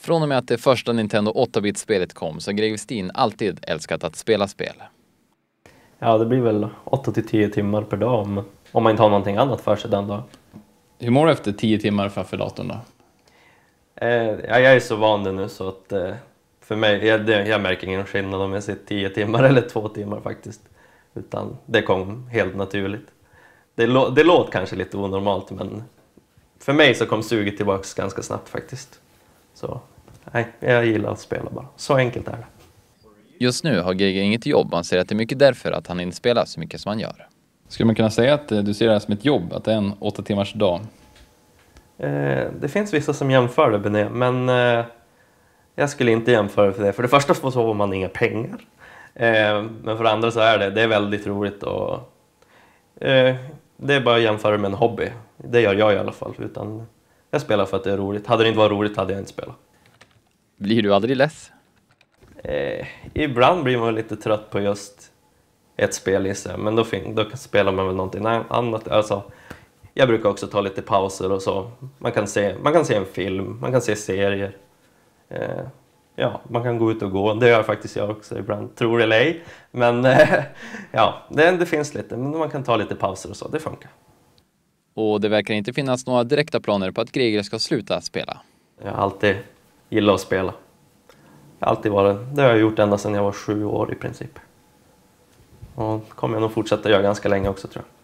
Från och med att det första Nintendo 8-bit-spelet kom så har Greger Westin alltid älskat att spela spel. Ja, det blir väl 8-10 timmar per dag om man inte har någonting annat för sig den dagen. Hur mår du efter 10 timmar framför datorn då? Jag är så van det nu så att för mig, jag märker ingen skillnad om jag sitter 10 timmar eller 2 timmar faktiskt. Utan det kom helt naturligt. Det låter kanske lite onormalt, men för mig så kom suget tillbaka ganska snabbt faktiskt. Så nej, jag gillar att spela bara. Så enkelt är det. Just nu har Greger inget jobb. Han säger att det är mycket därför att han inte spelar så mycket som han gör. Skulle man kunna säga att du ser det här som ett jobb, att det är en 8 timmars dag? Det finns vissa som jämför det med det, men jag skulle inte jämföra för det. För det första så får man inga pengar. Men för det andra så är det är väldigt roligt och det är bara att jämföra med en hobby. Det gör jag i alla fall, utan jag spelar för att det är roligt. Hade det inte varit roligt hade jag inte spelat. Blir du aldrig less? Ibland blir man lite trött på just ett spel i sig, men då spelar man väl någonting annat. Alltså, jag brukar också ta lite pauser och så. Man kan se en film, man kan se serier. Ja, man kan gå ut och gå. Det gör faktiskt jag också ibland, tror eller ej. Men ja, det finns lite. Men man kan ta lite pauser och så, det funkar. Och det verkar inte finnas några direkta planer på att Greger ska sluta spela. Jag har alltid gillat att spela. Jag har alltid varit, det har jag gjort ända sedan jag var 7 år i princip. Och kommer jag nog fortsätta göra ganska länge också, tror jag.